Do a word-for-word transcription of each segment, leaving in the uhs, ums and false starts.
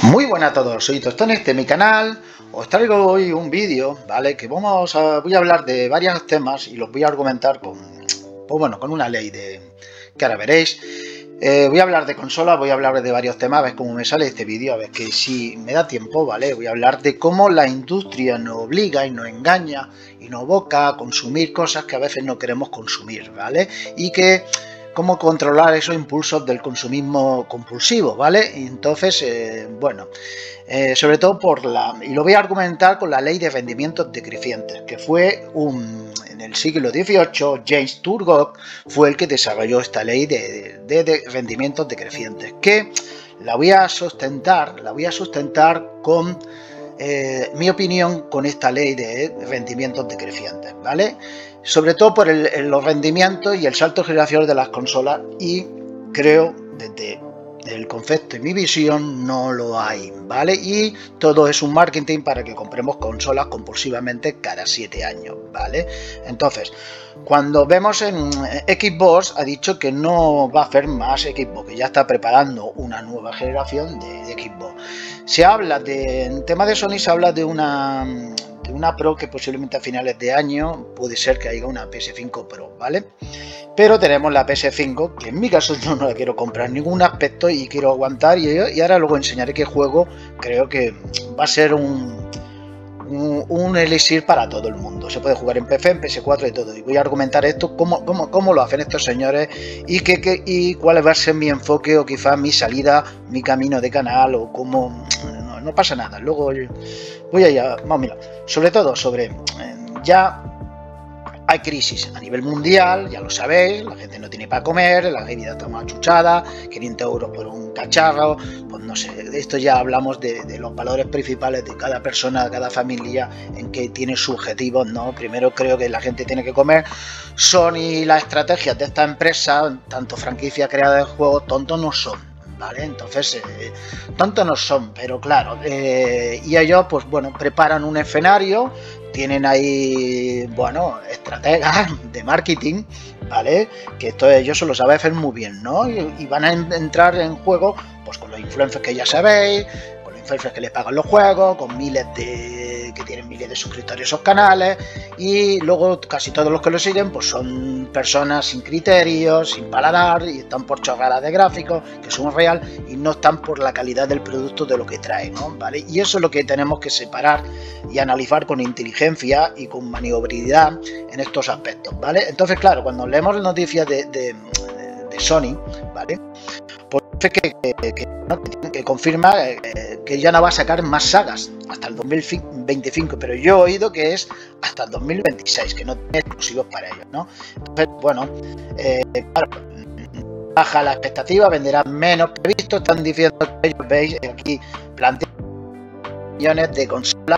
Muy buenas a todos, soy Tostón, este es mi canal. Os traigo hoy un vídeo, ¿vale? Que vamos a, voy a hablar de varios temas y los voy a argumentar con, pues bueno, con una ley de que ahora veréis. Eh, voy a hablar de consolas, voy a hablar de varios temas, a ver cómo me sale este vídeo, a ver que si me da tiempo, ¿vale? Voy a hablar de cómo la industria nos obliga y nos engaña y nos aboca a consumir cosas que a veces no queremos consumir, ¿vale? Y que cómo controlar esos impulsos del consumismo compulsivo, ¿vale? Y entonces, eh, bueno, eh, sobre todo por la... y lo voy a argumentar con la ley de rendimientos decrecientes, que fue un... en el siglo dieciocho, James Turgot fue el que desarrolló esta ley de, de, de rendimientos decrecientes, que la voy a sustentar, la voy a sustentar con... Eh, mi opinión con esta ley de rendimientos decrecientes, ¿vale? Sobre todo por el, el, los rendimientos y el salto generacional de las consolas, y creo desde el concepto y mi visión no lo hay, ¿vale? Y todo es un marketing para que compremos consolas compulsivamente cada siete años, ¿vale? Entonces, cuando vemos en Xbox, ha dicho que no va a hacer más Xbox, que ya está preparando una nueva generación de, de Xbox. Se habla de, en tema de Sony se habla de una, de una Pro que posiblemente a finales de año puede ser que haya una P S cinco Pro, ¿vale? Pero tenemos la P S cinco, que en mi caso yo no la quiero comprar en ningún aspecto y quiero aguantar, y, y ahora luego enseñaré qué juego creo que va a ser un, un, un elixir para todo el mundo. Se puede jugar en P C, en P S cuatro y todo, y voy a argumentar esto, cómo, cómo, cómo lo hacen estos señores y, que, que, y cuál va a ser mi enfoque o quizás mi salida, mi camino de canal, o cómo... No, no pasa nada, luego voy allá, vamos, mira, sobre todo sobre... Eh, ya... hay crisis a nivel mundial, ya lo sabéis, la gente no tiene para comer, la vida está más achuchada, quinientos euros por un cacharro, pues no sé, de esto ya hablamos de, de los valores principales de cada persona, de cada familia, en que tiene sus objetivos, ¿no? Primero creo que la gente tiene que comer. Sony, las estrategias de esta empresa, tanto franquicias creadas de juegos, tontos no son. ¿Vale? Entonces, eh, tontos no son, pero claro, eh, y ellos, pues bueno, preparan un escenario, tienen ahí, bueno, estrategas de marketing, ¿vale? Que esto ellos se lo saben hacer muy bien, ¿no? Y, y van a en, entrar en juego, pues con los influencers que ya sabéis, con los influencers que les pagan los juegos, con miles de... que tienen miles de suscriptores a esos canales, y luego casi todos los que lo siguen pues son personas sin criterios, sin paladar, y están por chorradas de gráficos que son real y no están por la calidad del producto de lo que trae, ¿no? ¿Vale? Y eso es lo que tenemos que separar y analizar con inteligencia y con maniobrabilidad en estos aspectos, ¿vale? Entonces, claro, cuando leemos noticias de, de, de Sony, ¿vale? Pues que, que, que, ¿no? que confirma eh, que ya no va a sacar más sagas hasta el dos mil veinticinco, pero yo he oído que es hasta el dos mil veintiséis, que no tiene exclusivos para ellos, ¿no? Entonces, bueno, eh, claro, baja la expectativa, venderán menos previsto, están diciendo que ellos, veis, aquí plantean millones de consolas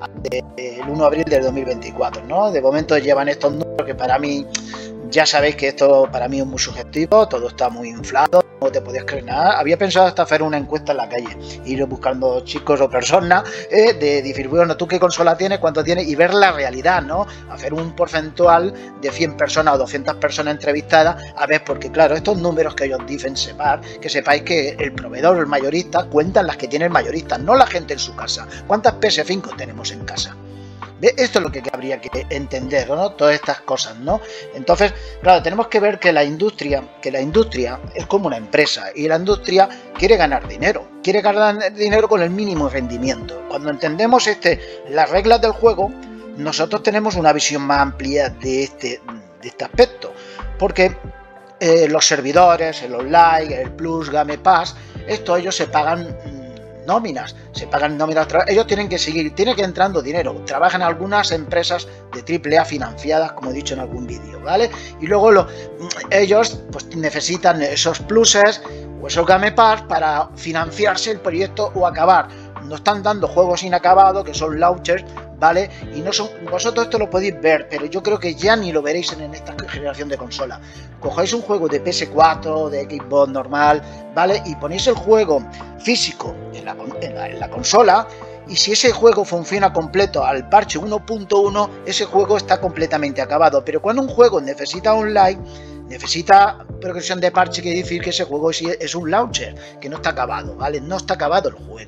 el uno de abril del dos mil veinticuatro, ¿no? De momento llevan estos números que para mí, ya sabéis que esto para mí es muy subjetivo, todo está muy inflado, no te podías creer nada. Había pensado hasta hacer una encuesta en la calle, ir buscando chicos o personas, eh, de decir, bueno, tú qué consola tienes, cuánto tienes, y ver la realidad, ¿no? Hacer un porcentual de cien personas o doscientas personas entrevistadas, a ver, porque claro, estos números que ellos dicen separ, que sepáis que el proveedor o el mayorista cuentan las que tiene el mayorista, no la gente en su casa. ¿Cuántas P S cinco tenemos en casa? Esto es lo que habría que entender, ¿no? Todas estas cosas, ¿no? Entonces, claro, tenemos que ver que la industria, que la industria es como una empresa, y la industria quiere ganar dinero, quiere ganar dinero con el mínimo rendimiento. Cuando entendemos este, las reglas del juego, nosotros tenemos una visión más amplia de este, de este aspecto, porque eh, los servidores, el online, el Plus, Game Pass, esto ellos se pagan nóminas, se pagan nóminas, ellos tienen que seguir, tiene que entrando dinero, trabajan algunas empresas de triple A financiadas, como he dicho en algún vídeo, ¿vale? Y luego lo, ellos pues necesitan esos pluses o esos Game Pass para financiarse el proyecto o acabar. Nos están dando juegos inacabados que son launchers, ¿vale? Y no son, vosotros esto lo podéis ver, pero yo creo que ya ni lo veréis en, en esta generación de consola. Cojáis un juego de P S cuatro, de Xbox normal, ¿vale? Y ponéis el juego físico en la, en la, en la consola, y si ese juego funciona completo al parche uno punto uno, ese juego está completamente acabado. Pero cuando un juego necesita online, necesita progresión de parche, que decir que ese juego es un launcher, que no está acabado, ¿vale? No está acabado el juego.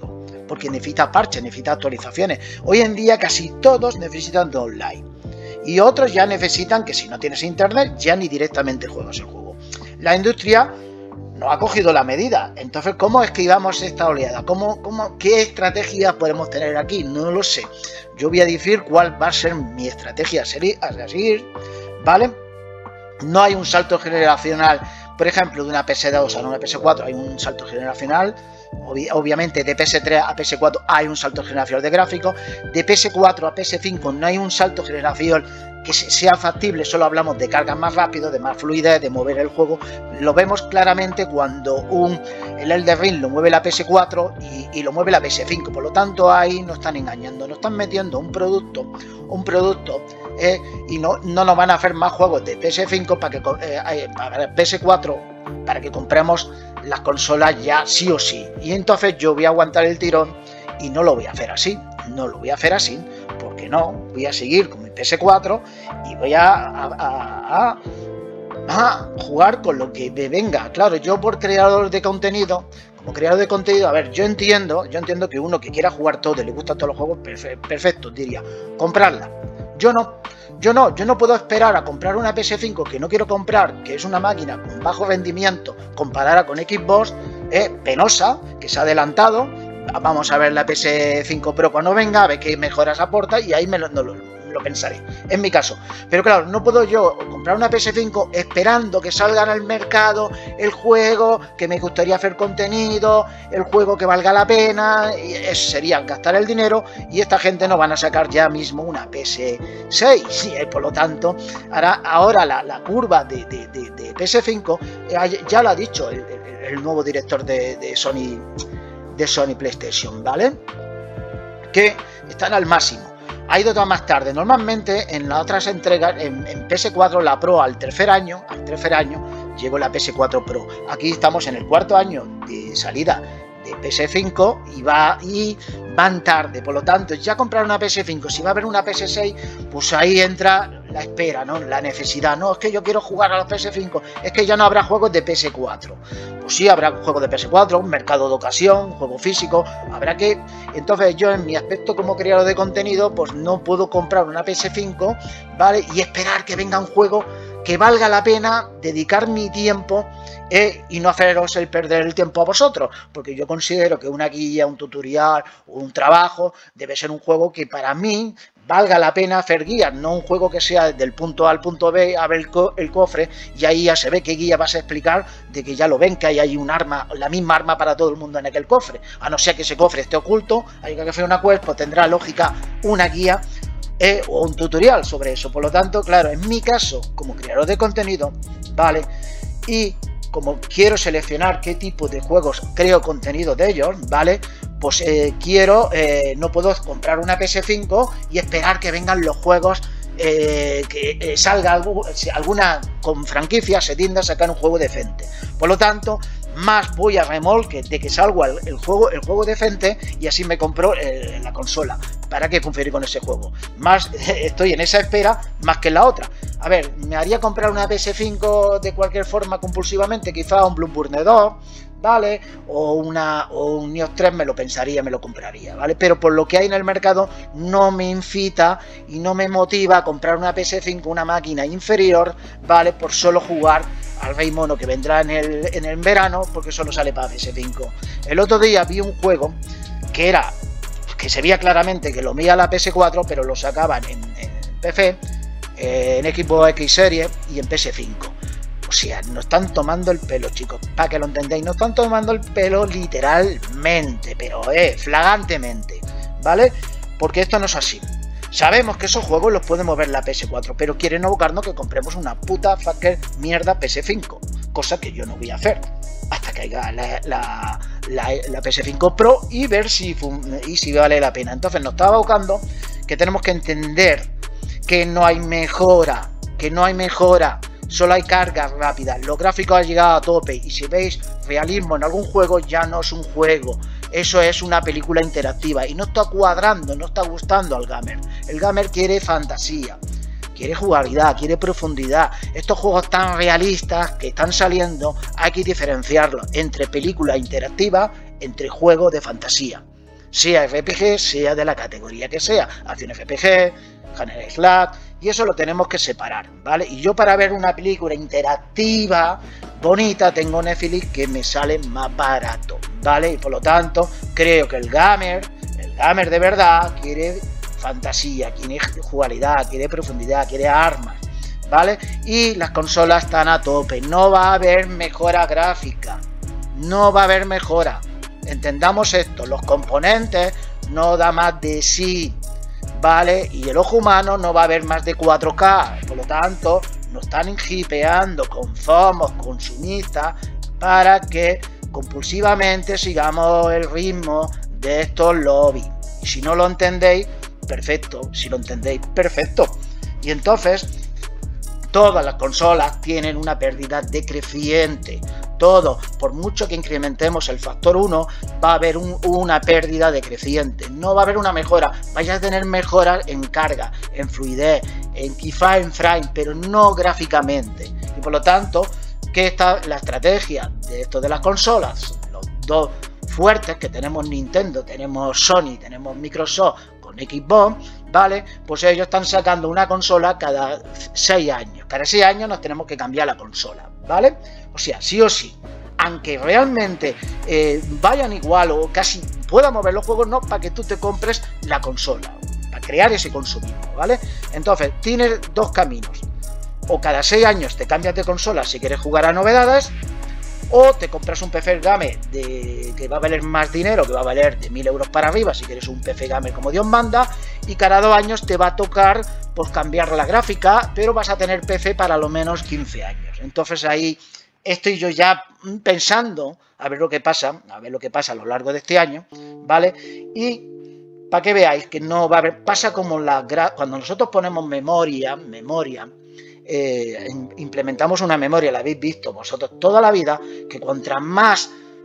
porque necesita parches, necesita actualizaciones. Hoy en día casi todos necesitan de online. Y otros ya necesitan que si no tienes internet, ya ni directamente juegas el juego. La industria no ha cogido la medida. Entonces, ¿cómo esquivamos esta oleada? ¿Cómo, cómo, ¿Qué estrategia podemos tener aquí? No lo sé. Yo voy a decir cuál va a ser mi estrategia a seguir, ¿vale? No hay un salto generacional, por ejemplo, de una P S dos a una P S cuatro, hay un salto generacional. Obviamente de P S tres a P S cuatro hay un salto generacional de gráficos, de P S cuatro a P S cinco no hay un salto generacional que sea factible, solo hablamos de cargas más rápido, de más fluidez, de mover el juego. Lo vemos claramente cuando un, el Elden Ring lo mueve la P S cuatro y, y lo mueve la P S cinco, por lo tanto ahí nos están engañando, nos están metiendo un producto, un producto eh, y no, no nos van a hacer más juegos de P S cinco para que eh, para P S cuatro para que compremos las consolas ya sí o sí, y entonces yo voy a aguantar el tirón y no lo voy a hacer así, no lo voy a hacer así, porque no, voy a seguir con mi P S cuatro y voy a, a, a, a jugar con lo que me venga. Claro, yo por creador de contenido, como creador de contenido, a ver, yo entiendo, yo entiendo que uno que quiera jugar todo y le gustan todos los juegos, perfecto, diría, comprarla. Yo no, yo no, yo no puedo esperar a comprar una P S cinco que no quiero comprar, que es una máquina con bajo rendimiento comparada con Xbox, eh, penosa, que se ha adelantado. Vamos a ver la P S cinco Pro cuando venga, a ver qué mejoras aporta y ahí me lo, no, lo, lo pensaré, en mi caso. Pero claro, no puedo yo comprar una P S cinco esperando que salga en el mercado el juego, que me gustaría hacer contenido, el juego que valga la pena, y eso sería gastar el dinero, y esta gente no van a sacar ya mismo una P S seis, y por lo tanto, ahora, ahora la, la curva de, de, de, de P S cinco, ya lo ha dicho el, el, el nuevo director de, de Sony, de Sony PlayStation, ¿vale? Que están al máximo. Ha ido todo más tarde. Normalmente en las otras entregas, en, en P S cuatro la Pro al tercer año, al tercer año llegó la P S cuatro Pro. Aquí estamos en el cuarto año de salida de P S cinco y va y van tarde. Por lo tanto, ya comprar una P S cinco, si va a haber una P S seis, pues ahí entra la espera, ¿no? La necesidad. No, es que yo quiero jugar a la P S cinco, es que ya no habrá juegos de P S cuatro. Pues sí, habrá juegos de P S cuatro, un mercado de ocasión, juego físico, habrá que... Entonces yo en mi aspecto como creador de contenido, pues no puedo comprar una P S cinco, ¿vale? Y esperar que venga un juego que valga la pena dedicar mi tiempo eh, y no haceros el perder el tiempo a vosotros, porque yo considero que una guía, un tutorial o un trabajo debe ser un juego que para mí valga la pena hacer guías, no un juego que sea del punto A al punto B, a ver el, co el cofre y ahí ya se ve qué guía vas a explicar, de que ya lo ven, que hay ahí un arma, la misma arma para todo el mundo en aquel cofre, a no ser que ese cofre esté oculto, hay que hacer una quest, pues tendrá lógica una guía eh, o un tutorial sobre eso. Por lo tanto, claro, en mi caso, como creador de contenido, vale, y como quiero seleccionar qué tipo de juegos creo contenido de ellos, vale, pues eh, quiero, eh, no puedo comprar una P S cinco y esperar que vengan los juegos, eh, que eh, salga algo, alguna con franquicia se tienda a sacar un juego decente. Por lo tanto, más voy a remolque de que salga el, el juego el juego decente y así me compro eh, la consola para que funcione con ese juego. Más eh, estoy en esa espera más que en la otra. A ver, me haría comprar una P S cinco de cualquier forma compulsivamente, quizá un Bloodborne dos, ¿vale? O, una, o un Nioh tres me lo pensaría, me lo compraría, ¿vale? Pero por lo que hay en el mercado no me incita y no me motiva a comprar una P S cinco, una máquina inferior, ¿vale? Por solo jugar al Rey Mono que vendrá en el, en el verano, porque solo sale para P S cinco. El otro día vi un juego que era, que se veía claramente que lo mía la P S cuatro, pero lo sacaban en, en P C, eh, en Xbox X Series y en P S cinco. O sea, nos están tomando el pelo, chicos, para que lo entendáis, nos están tomando el pelo literalmente, pero eh, flagrantemente, ¿vale? Porque esto no es así. Sabemos que esos juegos los puede mover la P S cuatro, pero quieren abocarnos que compremos una puta fucker mierda P S cinco, cosa que yo no voy a hacer hasta que haya la, la, la, la P S cinco Pro y ver si, y si vale la pena. Entonces nos está abocando que tenemos que entender que no hay mejora, que no hay mejora, solo hay cargas rápidas, los gráficos han llegado a tope y si veis realismo en algún juego ya no es un juego. Eso es una película interactiva y no está cuadrando, no está gustando al gamer. El gamer quiere fantasía, quiere jugabilidad, quiere profundidad. Estos juegos tan realistas que están saliendo hay que diferenciarlos entre película interactiva, entre juego de fantasía. sea R P G, sea de la categoría que sea, acción R P G, hack slash, y eso lo tenemos que separar, ¿vale? Y yo para ver una película interactiva, bonita, tengo Netflix que me sale más barato, ¿vale? Y por lo tanto, creo que el gamer, el gamer de verdad, quiere fantasía, quiere jugabilidad, quiere profundidad, quiere armas, ¿vale? Y las consolas están a tope, no va a haber mejora gráfica, no va a haber mejora. Entendamos esto, los componentes no da más de sí, ¿vale? Y el ojo humano no va a ver más de cuatro K, por lo tanto nos están hipeando con FOMOS consumistas para que compulsivamente sigamos el ritmo de estos lobbies. Y si no lo entendéis, perfecto, si lo entendéis, perfecto. Y entonces todas las consolas tienen una pérdida decreciente. Todo, por mucho que incrementemos el factor uno, va a haber un, una pérdida decreciente. No va a haber una mejora. Vais a tener mejoras en carga, en fluidez, en quizá en frame, pero no gráficamente. Y por lo tanto, que está la estrategia de esto de las consolas, los dos fuertes que tenemos Nintendo, tenemos Sony, tenemos Microsoft con Xbox, ¿vale? Pues ellos están sacando una consola cada seis años. Cada seis años nos tenemos que cambiar la consola, ¿vale? O sea, sí o sí. Aunque realmente eh, vayan igual o casi puedan mover los juegos, no, para que tú te compres la consola, para crear ese consumismo, ¿vale? Entonces, tienes dos caminos. O cada seis años te cambias de consola si quieres jugar a novedades, o te compras un P C gamer de, que va a valer más dinero, que va a valer de mil euros para arriba si quieres un P C gamer como Dios manda, y cada dos años te va a tocar pues cambiar la gráfica, pero vas a tener P C para lo menos quince años. Entonces ahí estoy yo ya pensando a ver lo que pasa, a ver lo que pasa a lo largo de este año, ¿vale? Y para que veáis que no va a haber, pasa como la cuando nosotros ponemos memoria, memoria, Eh, implementamos una memoria, la habéis visto vosotros toda la vida, que cuanto más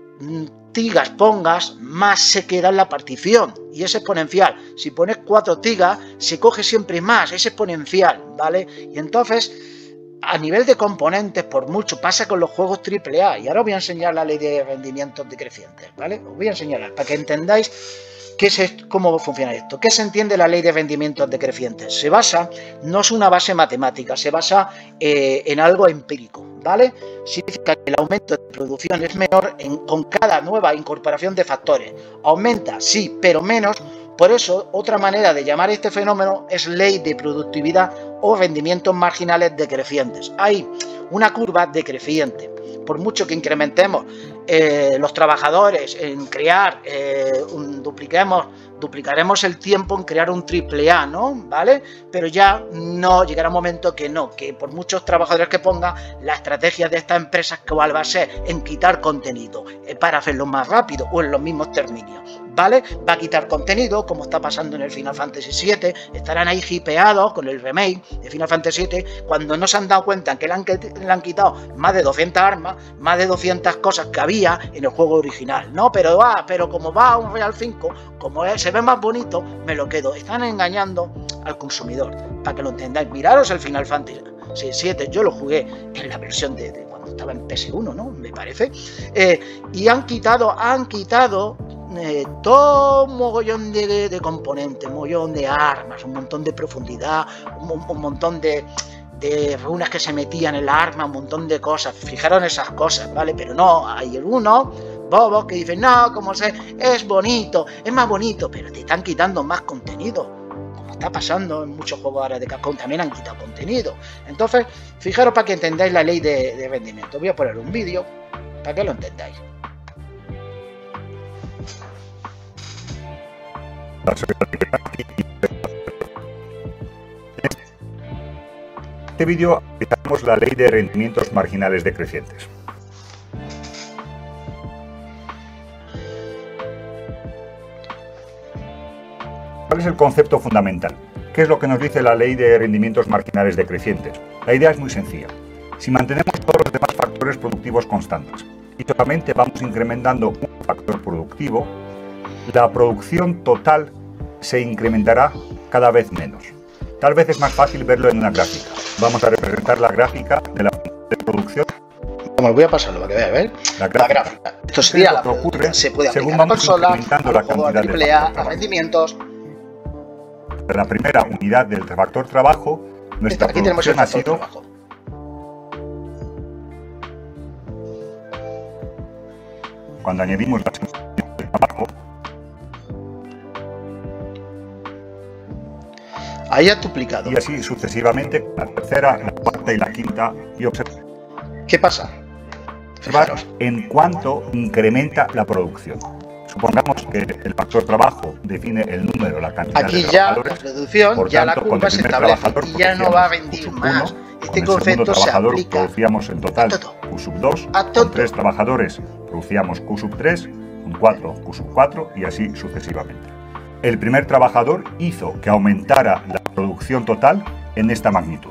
tigas pongas, más se queda en la partición, y es exponencial. Si pones cuatro tigas, se coge siempre más, es exponencial, ¿vale? Y entonces, a nivel de componentes, por mucho, pasa con los juegos triple A, y ahora os voy a enseñar la ley de rendimientos decrecientes, ¿vale? Os voy a enseñar para que entendáis ¿qué es esto? ¿Cómo funciona esto? ¿Qué se entiende la ley de rendimientos decrecientes? Se basa, no es una base matemática, se basa eh, en algo empírico, ¿vale? Significa que el aumento de producción es menor en, con cada nueva incorporación de factores. Aumenta, sí, pero menos. Por eso, otra manera de llamar este fenómeno es ley de productividad o rendimientos marginales decrecientes. Hay una curva decreciente. Por mucho que incrementemos eh, los trabajadores en crear, eh, un, dupliquemos, duplicaremos el tiempo en crear un triple A, ¿no? ¿Vale? Pero ya no llegará un momento que no, que por muchos trabajadores que ponga, la estrategia de estas empresas cuál va a ser en quitar contenido eh, para hacerlo más rápido o en los mismos términos, ¿vale? Va a quitar contenido, como está pasando en el Final Fantasy siete, estarán ahí hipeados con el remake de Final Fantasy siete, cuando no se han dado cuenta que le han, le han quitado más de doscientas armas, más de doscientas cosas que había en el juego original, ¿no? Pero va, ah, pero como va a un Real cinco, como es, se ve más bonito, me lo quedo. Están engañando al consumidor, para que lo entendáis. Miraros el Final Fantasy siete, yo lo jugué en la versión de, de cuando estaba en P S uno, ¿no? Me parece. Eh, y han quitado, han quitado Eh, todo un mogollón de, de componentes, un mogollón de armas, un montón de profundidad, un, un montón de, de runas que se metían en la arma, un montón de cosas. Fijaron esas cosas, ¿vale? Pero no, hay algunos bobos que dicen, no, como se, es bonito, es más bonito, pero te están quitando más contenido, como está pasando en muchos juegos ahora de Capcom, también han quitado contenido. Entonces, fijaros para que entendáis la ley de, de rendimiento. Voy a poner un vídeo para que lo entendáis. En este vídeo aplicamos la ley de rendimientos marginales decrecientes. ¿Cuál es el concepto fundamental? ¿Qué es lo que nos dice la ley de rendimientos marginales decrecientes? La idea es muy sencilla. Si mantenemos todos los demás factores productivos constantes y solamente vamos incrementando un factor productivo, la producción total se incrementará cada vez menos. Tal vez es más fácil verlo en una gráfica. Vamos a representar la gráfica de la de producción. Vamos, voy a pasarlo para que veáis, ¿ves? La gráfica. La gráfica. Esto sería la ocurre se puede según aplicar a vamos consolas, incrementando a la los juegos cantidad de triple A, a trabajo. rendimientos. La primera unidad del factor trabajo, nuestra Aquí tenemos el producción ha factor sido trabajo. cuando añadimos la segunda unidad de trabajo, Ahí ha duplicado. y así sucesivamente la tercera, la cuarta y la quinta, y observar ¿Qué pasa? Fijaros. en cuánto incrementa la producción. Supongamos que el factor trabajo define el número, la cantidad Aquí de ya la trabajadores. producción, Por ya la tanto, con curva el se primer establece trabajador y ya no va a producíamos rendir Q sub más. uno, Este con el concepto segundo se trabajador aplica producíamos en total a todo. Q sub dos, A todo. con tres trabajadores producíamos Q sub tres, con cuatro Q sub cuatro y así sucesivamente. El primer trabajador hizo que aumentara la producción total en esta magnitud,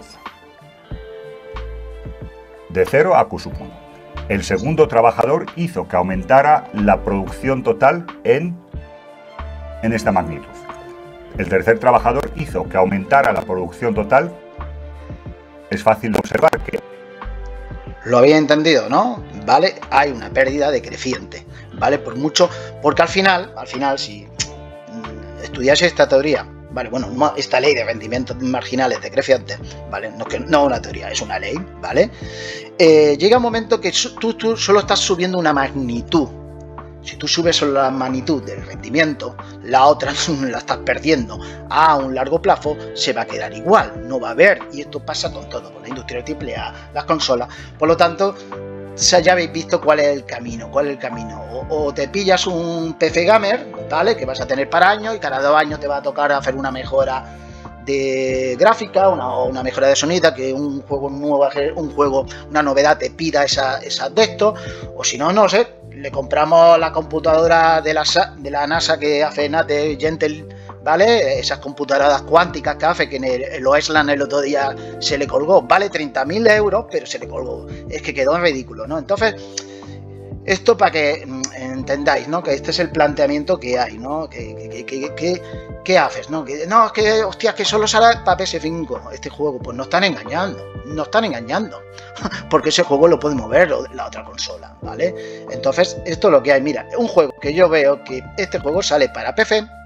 de cero a Q sub uno. El segundo trabajador hizo que aumentara la producción total en, en esta magnitud. El tercer trabajador hizo que aumentara la producción total. Es fácil de observar que Lo había entendido, ¿no? Vale, hay una pérdida decreciente, ¿vale? Por mucho, porque al final, al final, si mm, estudiáis esta teoría, vale, bueno, no, esta ley de rendimientos marginales decrecientes, ¿vale? No, que, no una teoría, es una ley, ¿vale? Eh, llega un momento que su, tú, tú solo estás subiendo una magnitud. Si tú subes solo la magnitud del rendimiento, la otra la estás perdiendo a un largo plazo, se va a quedar igual, no va a haber, y esto pasa con todo, con la industria triple A, las consolas. Por lo tanto, ya habéis visto cuál es el camino, cuál es el camino. O, o te pillas un P C gamer, ¿vale? Que vas a tener para años y cada dos años te va a tocar hacer una mejora de gráfica, una, o una mejora de sonido, que un juego nuevo, un juego, una novedad te pida esa, esa de esto, o si no, no sé, le compramos la computadora de la, de la NASA que hace Nate Gentle, ¿vale? Esas computadoras cuánticas que hace, que en el, el Oesland el otro día se le colgó, vale treinta mil euros, pero se le colgó, es que quedó en ridículo, ¿no? Entonces, esto para que mm, entendáis, ¿no? Que este es el planteamiento que hay, ¿no? ¿Qué, qué, qué, qué, qué haces, no? Que, no, es que, hostia, que solo sale para P S cinco este juego. Pues nos están engañando, nos están engañando. Porque ese juego lo puede mover la otra consola, ¿vale? Entonces, esto es lo que hay. Mira, un juego que yo veo que este juego sale para P C,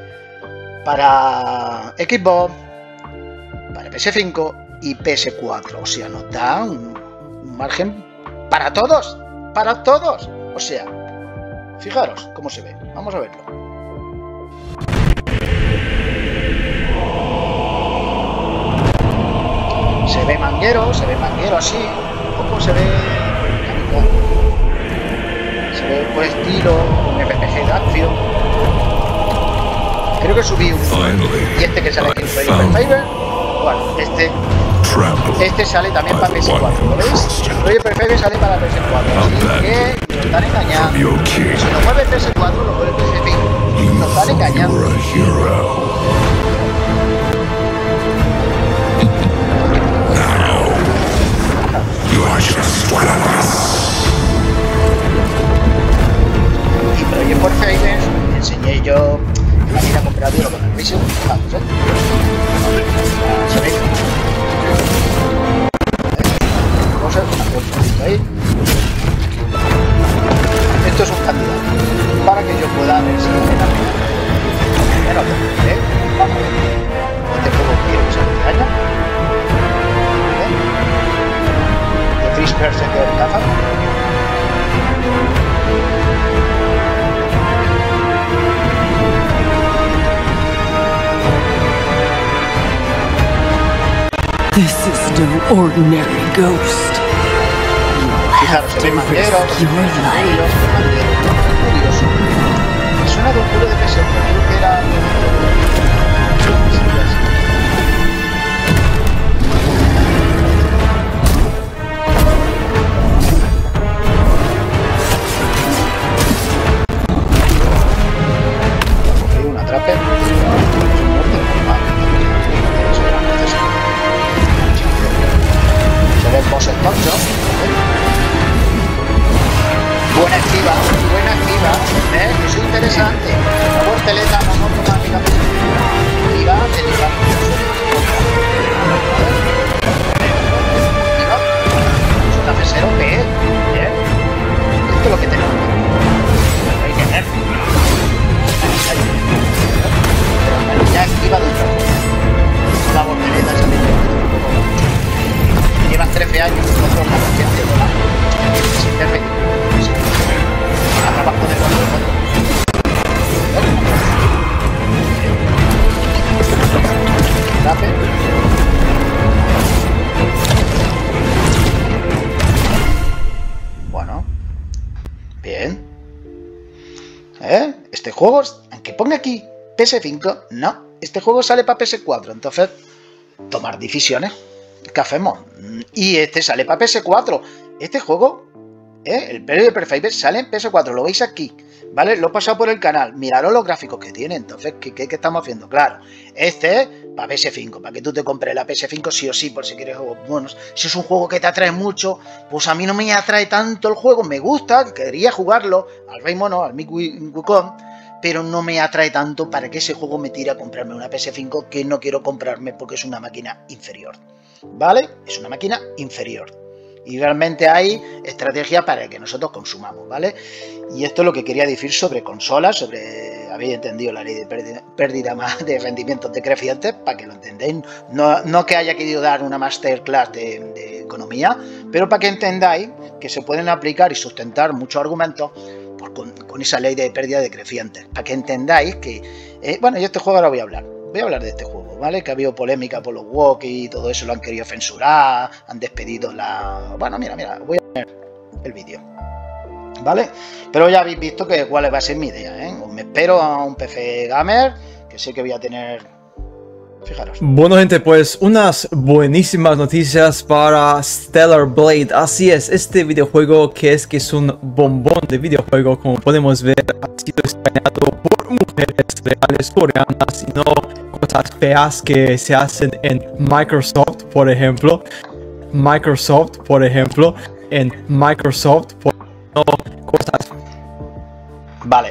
para Xbox, para P S cinco y P S cuatro. O sea, nos da un, un margen para todos. Para todos, o sea, fijaros cómo se ve, vamos a verlo. Se ve manguero, se ve manguero así, un poco se ve se ve un buen estilo, un R P G de acción. Creo que subí un y este que sale aquí en Project Perfect, bueno, este Este sale también para P S cuatro, ¿lo veis? El Project Perfect sale para P S cuatro, así que nos están engañando. Si lo mueve P S cuatro, lo mueve P S cinco. Nos están engañando. Y Project Perfect enseñé yo la vida cooperativa con el P S uno, vamos, ¿eh? Se ve. Vamos a poner un poquito ahí. Esto es un candidato para que yo pueda ver si me da primero, ¿eh? Vamos a ver. Este juego quiero que salga este año. The Fish Berserker Caza. This is no ordinary ghost. Fijaros, se ven mangueros, Your life. curioso. Me suena de un juego de P S, creo que era... Cogí una trape. Se ven bosses tochos. Buena esquiva, buena esquiva. juego, aunque ponga aquí P S cinco, no, este juego sale para P S cuatro, entonces tomar decisiones, ¿qué hacemos? Y este sale para P S cuatro, este juego, ¿eh? el Paper Fighter sale en P S cuatro, lo veis aquí, ¿vale? Lo he pasado por el canal, miraros los gráficos que tiene, entonces, ¿qué, qué, qué estamos haciendo? Claro, este es para P S cinco, para que tú te compres la P S cinco sí o sí, por si quieres juegos buenos. Si es un juego que te atrae mucho, pues a mí no me atrae tanto el juego, me gusta, quería jugarlo, al Rey Mono, al Mick Wukong, pero no me atrae tanto para que ese juego me tire a comprarme una P S cinco que no quiero comprarme porque es una máquina inferior, ¿vale? Es una máquina inferior. Y realmente hay estrategia para que nosotros consumamos, ¿vale? Y esto es lo que quería decir sobre consolas, sobre, habéis entendido la ley de pérdida, pérdida más de rendimientos decrecientes, para que lo entendáis. No, no que haya querido dar una masterclass de, de economía, pero para que entendáis que se pueden aplicar y sustentar muchos argumentos por, con, con esa ley de pérdida decrecientes. Para que entendáis que, eh, bueno, yo este juego ahora voy a hablar. Voy a hablar de este juego, ¿vale? Que ha habido polémica por los walkies y todo eso, lo han querido censurar, han despedido la... Bueno, mira, mira, voy a poner el vídeo, ¿vale? Pero ya habéis visto que cuál va a ser mi idea, ¿eh? Me espero a un P C gamer, que sé que voy a tener... Fijaros. Bueno, gente, pues unas buenísimas noticias para Stellar Blade. Así es, este videojuego que es que es un bombón de videojuego, como podemos ver, ha sido extrañado por mujeres reales coreanas y no cosas feas que se hacen en Microsoft, por ejemplo. Microsoft, por ejemplo, en Microsoft, por no cosas. Vale,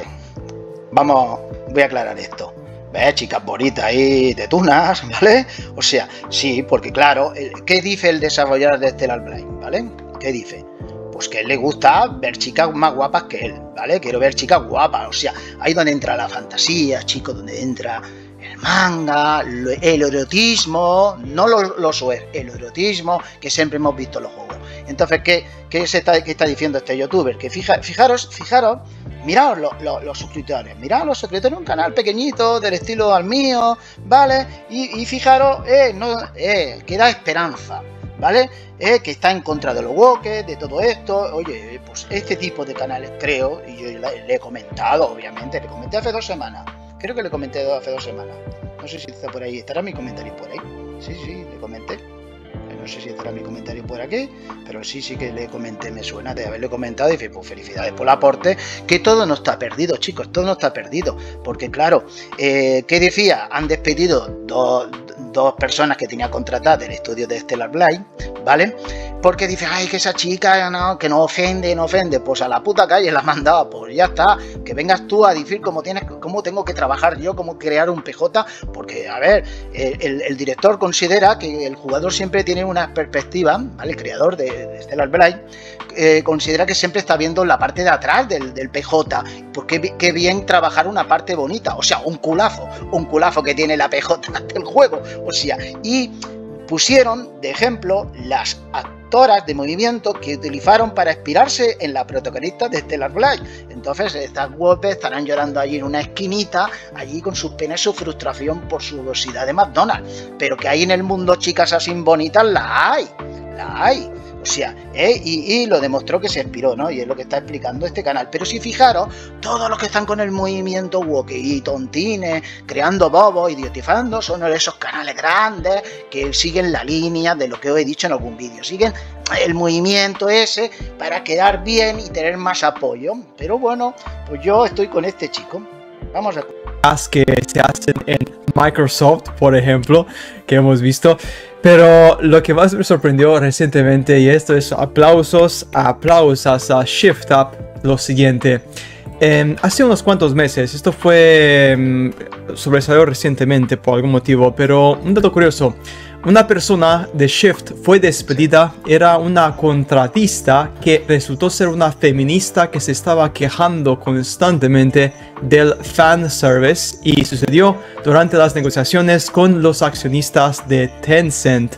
vamos, voy a aclarar esto. ¿Ves? Chicas bonitas ahí, tetunas, ¿vale? O sea, sí, porque claro, ¿qué dice el desarrollador de Stellar Blade? ¿Vale? ¿Qué dice? Pues que a él le gusta ver chicas más guapas que él, ¿vale? Quiero ver chicas guapas, o sea, ahí donde entra la fantasía, chicos, donde entra el manga, el erotismo, no los lo suer, el erotismo que siempre hemos visto en los juegos. Entonces, ¿qué, qué, se está, qué está diciendo este youtuber? Que fija, fijaros, fijaros, miraos lo, lo, los suscriptores, miraos los suscriptores, un canal pequeñito del estilo al mío, ¿vale? Y, y fijaros, eh, no, eh, que da esperanza, ¿vale? Eh, que está en contra de los woke, de todo esto. Oye, pues este tipo de canales creo, y yo le, le he comentado, obviamente, le comenté hace dos semanas, creo que le comenté hace dos semanas, no sé si está por ahí, estará mi comentario por ahí, sí, sí, le comenté. No sé si estará mi comentario por aquí, pero sí, sí que le comenté, me suena de haberle comentado y dije, pues felicidades por el aporte, que todo no está perdido, chicos, todo no está perdido, porque claro, eh, ¿qué decía? Han despedido dos, dos personas que tenía contratadas del estudio de Stellar Blade, ¿vale? Porque dice, ay, que esa chica no, que no ofende, no ofende, pues a la puta calle la han mandado, pues ya está, que vengas tú a decir cómo, tienes, cómo tengo que trabajar yo, cómo crear un P J, porque, a ver, el, el, el director considera que el jugador siempre tiene una perspectiva, ¿vale? El creador de, de Stellar Blade eh, considera que siempre está viendo la parte de atrás del, del P J, porque qué bien trabajar una parte bonita, o sea, un culazo, un culazo que tiene la P J del juego, o sea, y pusieron de ejemplo las actoras de movimiento que utilizaron para inspirarse en la protagonista de Stellar Blade. Entonces estas guapes estarán llorando allí en una esquinita, allí con sus penas y su frustración por su obesidad de McDonald's, pero que hay en el mundo chicas así bonitas, la hay, la hay. O sea, ¿eh? y, y lo demostró que se inspiró, ¿no? Y es lo que está explicando este canal. Pero si fijaros, todos los que están con el movimiento woke y tontines, creando bobos, idiotizando, son esos canales grandes que siguen la línea de lo que os he dicho en algún vídeo. Siguen el movimiento ese para quedar bien y tener más apoyo. Pero bueno, pues yo estoy con este chico. Vamos a... que se hacen en Microsoft, por ejemplo, que hemos visto. Pero lo que más me sorprendió recientemente, y esto es aplausos, aplausos a Shift Up, lo siguiente. Eh, hace unos cuantos meses, esto fue eh, sobresalió recientemente por algún motivo, pero un dato curioso. Una persona de Shift fue despedida, era una contratista que resultó ser una feminista que se estaba quejando constantemente del fanservice y sucedió durante las negociaciones con los accionistas de Tencent.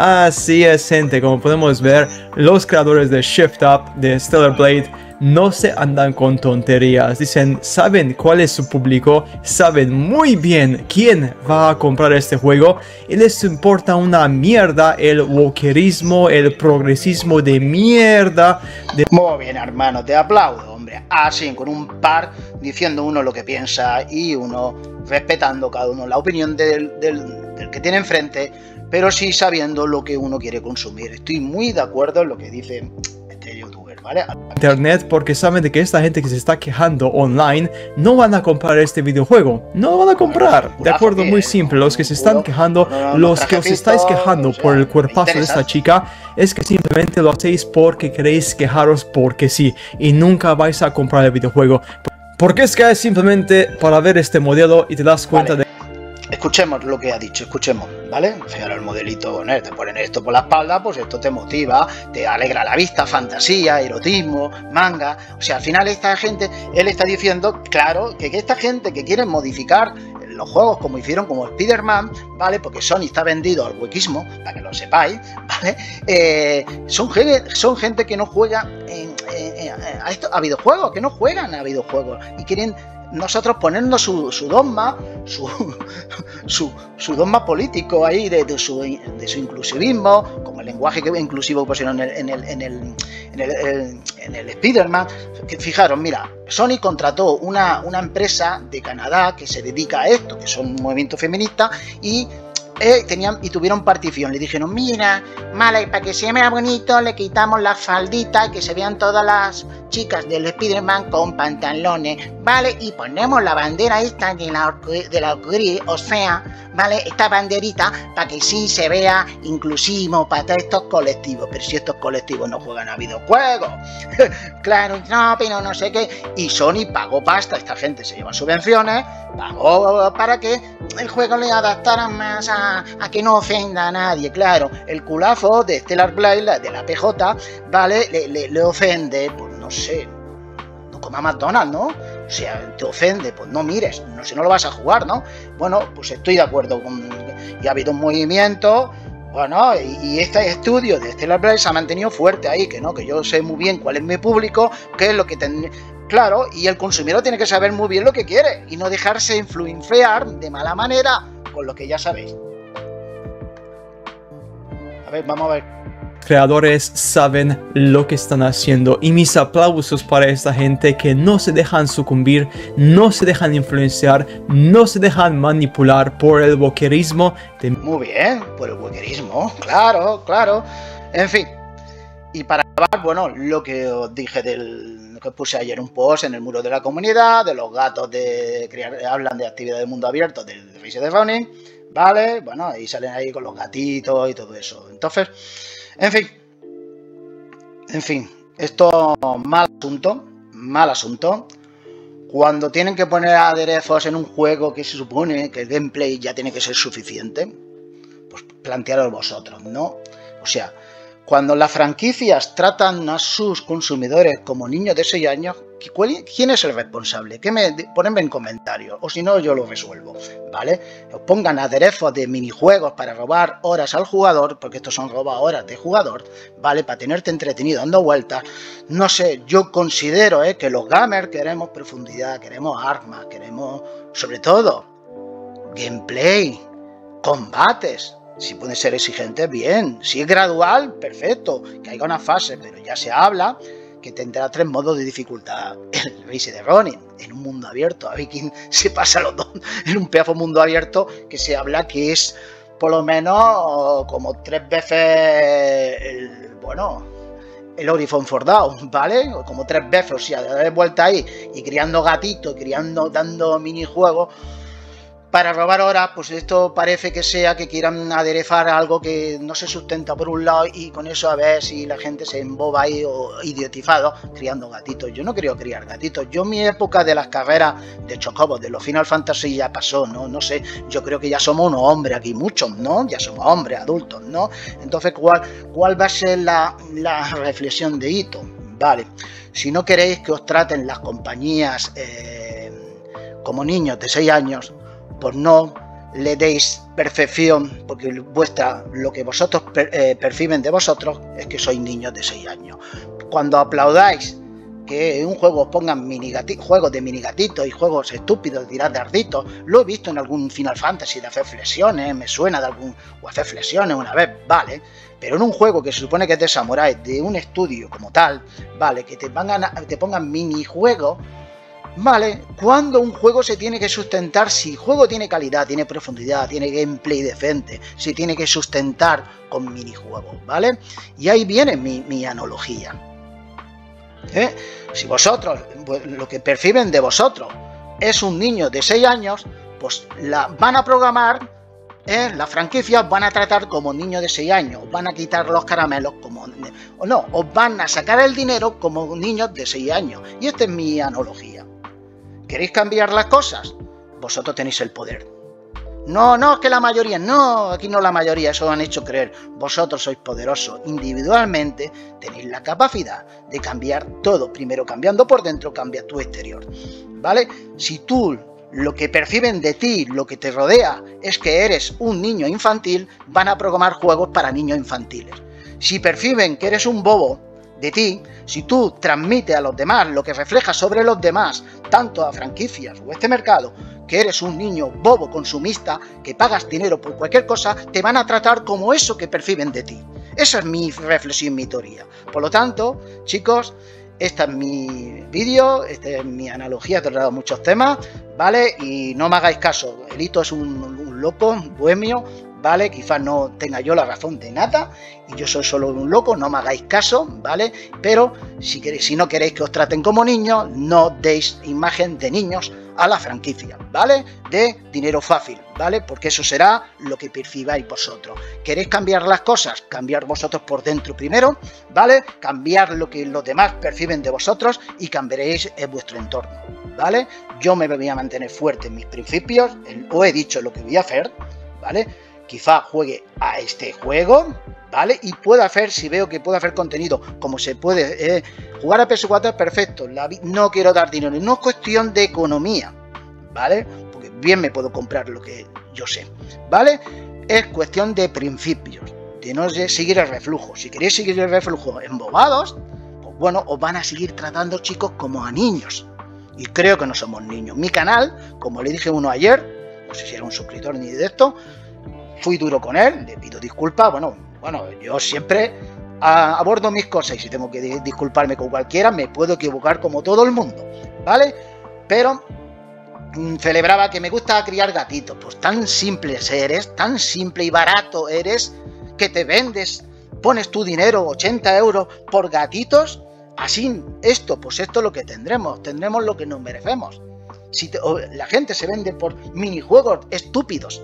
Así es, gente, como podemos ver, los creadores de Shift Up, de Stellar Blade, no se andan con tonterías. Dicen, saben cuál es su público, saben muy bien quién va a comprar este juego y les importa una mierda el wokerismo, el progresismo de mierda. De... Muy bien, hermano, te aplaudo, hombre. Así, con un par diciendo uno lo que piensa y uno respetando cada uno la opinión del, del, del que tiene enfrente, pero sí sabiendo lo que uno quiere consumir. Estoy muy de acuerdo en lo que dice este youtuber, ¿vale? Internet, porque saben de que esta gente que se está quejando online no van a comprar este videojuego, no lo van a comprar, de acuerdo, muy simple. Los que se están quejando, los que os estáis quejando por el cuerpazo de esta chica, es que simplemente lo hacéis porque queréis quejaros porque sí, y nunca vais a comprar el videojuego, porque es que es simplemente para ver este modelo y te das cuenta vale. de... Escuchemos lo que ha dicho, escuchemos, ¿vale? Fijaros el modelito, ¿no? Te ponen esto por la espalda, pues esto te motiva, te alegra la vista, fantasía, erotismo, manga. O sea, al final esta gente, él está diciendo, claro, que esta gente que quiere modificar los juegos como hicieron como Spider-Man, ¿vale? Porque Sony está vendido al huequismo, para que lo sepáis, ¿vale? Eh, son, gente, son gente que no juega en, en, en, a, esto, a videojuegos, que no juegan a videojuegos y quieren nosotros ponernos su, su dogma, su, su, su dogma político ahí de, de, su, de su inclusivismo, como el lenguaje que inclusivo pusieron en el, en el, en el, en el, el, en el Spider-Man. Fijaros, mira, Sony contrató una, una empresa de Canadá que se dedica a esto, que son un movimiento feminista, y Eh, tenían y tuvieron partición. Le dijeron, mira, mala, y para que se vea bonito le quitamos la faldita y que se vean todas las chicas del Spider-Man con pantalones, ¿vale? Y ponemos la bandera esta de la, de la arcoíris, o sea, ¿vale? Esta banderita para que sí se vea inclusivo para todos estos colectivos. Pero si estos colectivos no juegan a videojuegos, claro, no, pero no sé qué. Y Sony pagó pasta, esta gente se lleva subvenciones, pagó para que el juego le adaptara más a, a que no ofenda a nadie. Claro, el culazo de Stellar Blade, de la P J, ¿vale? Le, le, le ofende, pues no sé, no coma McDonald's, ¿no? O sea, te ofende, pues no mires, no sé, no lo vas a jugar, ¿no? Bueno, pues estoy de acuerdo con... Y ha habido un movimiento, bueno, y, y este estudio de Stellar Blade se ha mantenido fuerte ahí, que no, que yo sé muy bien cuál es mi público, qué es lo que ten... Claro, y el consumidor tiene que saber muy bien lo que quiere y no dejarse influenciar de mala manera con lo que ya sabéis. A ver, vamos a ver. Creadores saben lo que están haciendo y mis aplausos para esta gente que no se dejan sucumbir, no se dejan influenciar, no se dejan manipular por el wokerismo. De... Muy bien, por el wokerismo, claro, claro. En fin, y para acabar, bueno, lo que os dije del... que puse ayer un post en el muro de la comunidad, de los gatos de criar, hablan de actividad de mundo abierto del Rise of the Ronin, ¿vale? Bueno, y salen ahí con los gatitos y todo eso. Entonces, en fin, en fin, esto mal asunto, mal asunto. Cuando tienen que poner aderezos en un juego que se supone que el gameplay ya tiene que ser suficiente, pues plantearos vosotros, ¿no? O sea, cuando las franquicias tratan a sus consumidores como niños de seis años, ¿quién es el responsable? Que me ponenme en comentarios, o si no yo lo resuelvo, ¿vale? Os pongan aderezos de minijuegos para robar horas al jugador, porque estos son roba horas de jugador, ¿vale? Para tenerte entretenido dando vueltas. No sé, yo considero ¿eh? que los gamers queremos profundidad, queremos armas, queremos, sobre todo, gameplay, combates. Si puede ser exigente, bien. Si es gradual, perfecto. Que haya una fase, pero ya se habla que tendrá tres modos de dificultad. El Rise of the Ronin, en un mundo abierto. A ver quién se pasa los dos. En un pedazo mundo abierto que se habla que es por lo menos como tres veces el, bueno, el Horizon Forbidden Dawn, ¿vale? Como tres veces, o sea, de vuelta ahí y criando gatitos, criando, dando minijuegos. Para robar horas, pues esto parece que sea que quieran aderezar algo que no se sustenta por un lado y con eso a ver si la gente se emboba ahí o idiotizado criando gatitos. Yo no quería criar gatitos. Yo mi época de las carreras de chocobos, de los Final Fantasy ya pasó, ¿no? No sé, yo creo que ya somos unos hombres aquí, muchos, ¿no? Ya somos hombres, adultos, ¿no? Entonces, ¿cuál, cuál va a ser la, la reflexión de Ito? Vale, si no queréis que os traten las compañías eh, como niños de seis años, pues no le deis perfección, porque vuestra, lo que vosotros per, eh, perciben de vosotros es que sois niños de seis años. Cuando aplaudáis que en un juego os pongan juegos de minigatitos y juegos estúpidos, tirar de arditos, lo he visto en algún Final Fantasy de hacer flexiones, me suena de algún, o hacer flexiones una vez, vale, pero en un juego que se supone que es de samuráis, de un estudio como tal, vale, que te pongan, te pongan minijuegos, ¿Vale? Cuando un juego se tiene que sustentar, si el juego tiene calidad, tiene profundidad, tiene gameplay decente, se tiene que sustentar con minijuegos, ¿vale? Y ahí viene mi, mi analogía. ¿Eh? Si vosotros, lo que perciben de vosotros es un niño de seis años, pues la van a programar, ¿eh? Las franquicias van a tratar como niños de seis años, van a quitar los caramelos como, o no, os van a sacar el dinero como niños de seis años. Y esta es mi analogía. ¿Queréis cambiar las cosas? Vosotros tenéis el poder. No, no, que la mayoría, no, aquí no la mayoría, eso lo han hecho creer. Vosotros sois poderosos, individualmente tenéis la capacidad de cambiar todo. Primero cambiando por dentro, cambia tu exterior, ¿vale? Si tú lo que perciben de ti, lo que te rodea, es que eres un niño infantil, van a programar juegos para niños infantiles. Si perciben que eres un bobo de ti, si tú transmites a los demás lo que refleja sobre los demás, tanto a franquicias o este mercado, que eres un niño bobo consumista, que pagas dinero por cualquier cosa, te van a tratar como eso que perciben de ti. Esa es mi reflexión, mi teoría. Por lo tanto, chicos, este es mi vídeo, esta es mi analogía, he tratado muchos temas, ¿vale? Y no me hagáis caso, Elito es un, un loco, un bohemio, ¿vale? Quizás no tenga yo la razón de nada y yo soy solo un loco, no me hagáis caso, ¿vale? Pero si, queréis, si no queréis que os traten como niños, no deis imagen de niños a la franquicia, ¿vale? De dinero fácil, ¿vale? Porque eso será lo que percibáis vosotros. ¿Queréis cambiar las cosas? Cambiar vosotros por dentro primero, ¿vale? Cambiar lo que los demás perciben de vosotros y cambiaréis en vuestro entorno, ¿vale? Yo me voy a mantener fuerte en mis principios, os he dicho lo que voy a hacer, ¿vale? Quizá juegue a este juego, ¿vale? Y puedo hacer, si veo que puedo hacer contenido, como se puede, eh, jugar a P S cuatro es perfecto, la, no quiero dar dinero, no es cuestión de economía, ¿vale? Porque bien me puedo comprar lo que yo sé, ¿vale? Es cuestión de principios, de no seguir el reflujo. Si queréis seguir el reflujo embobados, pues bueno, os van a seguir tratando, chicos, como a niños. Y creo que no somos niños. Mi canal, como le dije a uno ayer, no sé si era un suscriptor ni de esto, fui duro con él, le pido disculpas, bueno, bueno, yo siempre a, abordo mis cosas y si tengo que disculparme con cualquiera, me puedo equivocar como todo el mundo, ¿vale? Pero mmm, celebraba que me gusta criar gatitos, pues tan simple eres, tan simple y barato eres, que te vendes, pones tu dinero, ochenta euros, por gatitos, así, esto, pues esto es lo que tendremos, tendremos lo que nos merecemos. Si te, la gente se vende por minijuegos estúpidos,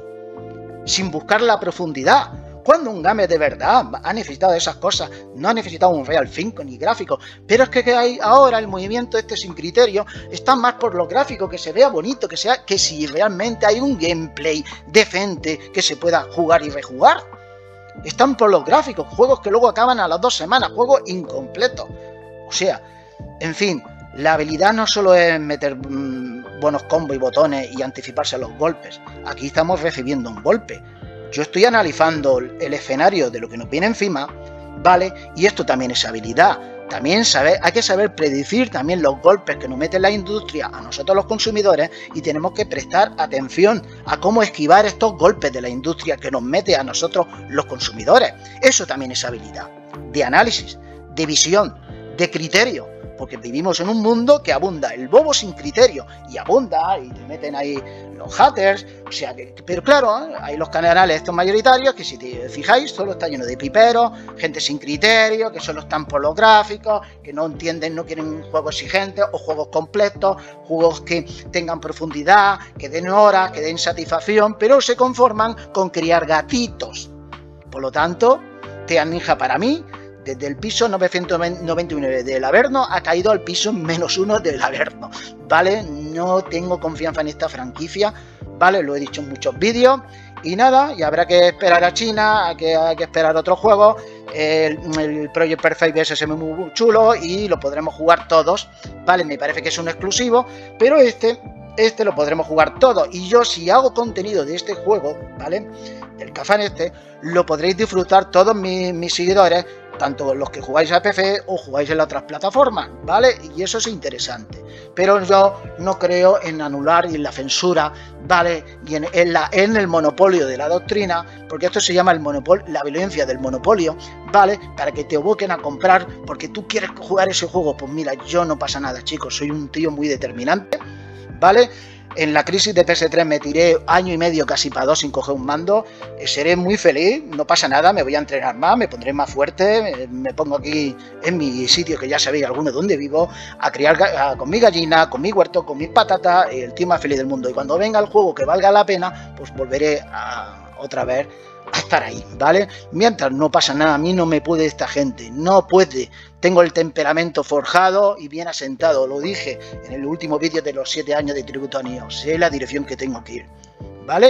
sin buscar la profundidad. Cuando un game de verdad ha necesitado de esas cosas, no ha necesitado un Real cinco ni gráficos, pero es que, que hay ahora el movimiento este sin criterio está más por lo gráfico, que se vea bonito, que sea que si realmente hay un gameplay decente que se pueda jugar y rejugar. Están por los gráficos, juegos que luego acaban a las dos semanas, juegos incompletos. O sea, en fin, la habilidad no solo es meter mmm, buenos combos y botones y anticiparse a los golpes. Aquí estamos recibiendo un golpe. Yo estoy analizando el escenario de lo que nos viene encima, ¿vale? Y esto también es habilidad. También saber, hay que saber predecir también los golpes que nos mete la industria a nosotros los consumidores y tenemos que prestar atención a cómo esquivar estos golpes de la industria que nos mete a nosotros los consumidores. Eso también es habilidad, de análisis, de visión, de criterio. Porque vivimos en un mundo que abunda el bobo sin criterio y abunda y te meten ahí los haters, o sea que, pero claro, ¿eh? Hay los canales estos mayoritarios que si te fijáis solo está lleno de piperos, gente sin criterio, que solo están por los gráficos, que no entienden, no quieren juegos exigentes o juegos completos, juegos que tengan profundidad, que den horas, que den satisfacción, pero se conforman con criar gatitos. Por lo tanto, Tea Ninja para mí, desde el piso novecientos noventa y nueve del Averno ha caído al piso menos uno del Averno, ¿vale? No tengo confianza en esta franquicia, ¿vale? Lo he dicho en muchos vídeos y nada, y habrá que esperar a China, hay que, hay que esperar otro juego, el, el Project Perfect ese es muy chulo y lo podremos jugar todos, ¿vale? Me parece que es un exclusivo, pero este, este lo podremos jugar todos y yo si hago contenido de este juego, ¿vale? Del Kazan este, lo podréis disfrutar todos mis, mis seguidores tanto los que jugáis a P C o jugáis en las otras plataformas, ¿vale? Y eso es interesante. Pero yo no creo en anular y en la censura, ¿vale? Y en, en, la, en el monopolio de la doctrina, porque esto se llama el monopolio, la violencia del monopolio, ¿vale? Para que te evoquen a comprar porque tú quieres jugar ese juego. Pues mira, yo no pasa nada, chicos, soy un tío muy determinante, ¿vale? En la crisis de P S tres me tiré año y medio casi para dos sin coger un mando. Eh, seré muy feliz, no pasa nada, me voy a entrenar más, me pondré más fuerte, me, me pongo aquí en mi sitio, que ya sabéis alguno donde vivo, a criar a, con mi gallina, con mi huerto, con mis patatas, el tío más feliz del mundo. Y cuando venga el juego que valga la pena, pues volveré a, otra vez a estar ahí, ¿vale? Mientras no pasa nada, a mí no me puede esta gente, no puede. Tengo el temperamento forjado y bien asentado, lo dije en el último vídeo de los siete años de Tributo a Nioh, sé la dirección que tengo que ir, ¿vale?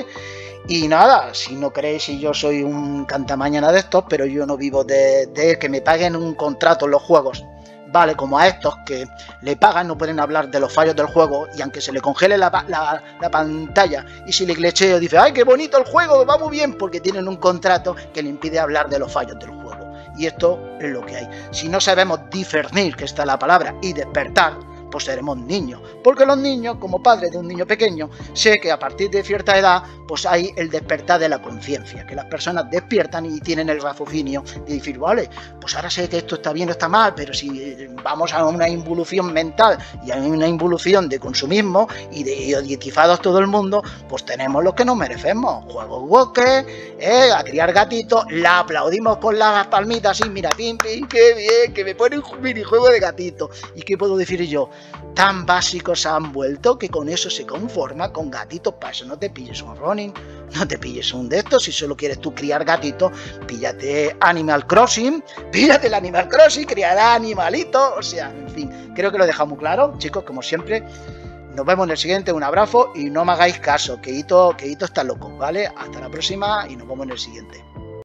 Y nada, si no creéis, si yo soy un cantamañana de estos, pero yo no vivo de, de que me paguen un contrato en los juegos, ¿vale? Como a estos que le pagan, no pueden hablar de los fallos del juego, y aunque se le congele la, la, la pantalla y si le glitcheo dice, ¡ay, qué bonito el juego, va muy bien! Porque tienen un contrato que le impide hablar de los fallos del juego. Y esto es lo que hay. Si no sabemos discernir, que está la palabra, y despertar, pues seremos niños. Porque los niños, como padres de un niño pequeño, sé que a partir de cierta edad, pues hay el despertar de la conciencia, que las personas despiertan y tienen el raciocinio de decir, vale, pues ahora sé que esto está bien o está mal, pero si vamos a una involución mental y a una involución de consumismo y de idiotizados todo el mundo, pues tenemos lo que nos merecemos. Juegos woke, eh, a criar gatitos, la aplaudimos con las palmitas así, mira, pim, pim, qué bien, que me pone un minijuego de gatito. ¿Y qué puedo decir yo? Tan básicos se han vuelto que con eso se conforma, con gatitos. Para eso no te pilles un Ronin, no te pilles un de estos. Si solo quieres tú criar gatitos, píllate Animal Crossing, píllate el Animal Crossing, criará animalitos, o sea, en fin, creo que lo he dejado muy claro, chicos, como siempre. Nos vemos en el siguiente, un abrazo y no me hagáis caso, que Ito, que Ito está loco, ¿vale? Hasta la próxima y nos vemos en el siguiente.